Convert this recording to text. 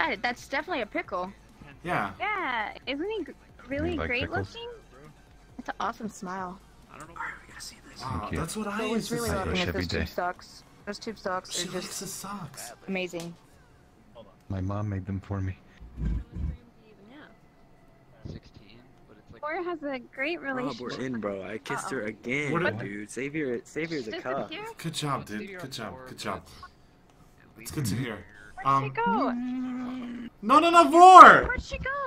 That's definitely a pickle. Yeah. Yeah, isn't he really like great pickles? looking? It's an awesome smile. I don't know. Alright, we gotta see this. Thank you. That's what I I used was to really say. loving it. every Those day. tube socks. Those tube socks She are likes just the socks. amazing. My mom made them for me. 16, but it's like. Vore has a great Rob, relationship. we're in, bro. I kissed her again, What dude. Savior's a cup. Disappear? Good job, dude. Good job. Good job. It's good to hear. Where'd she go? No, Vore! Where'd she go?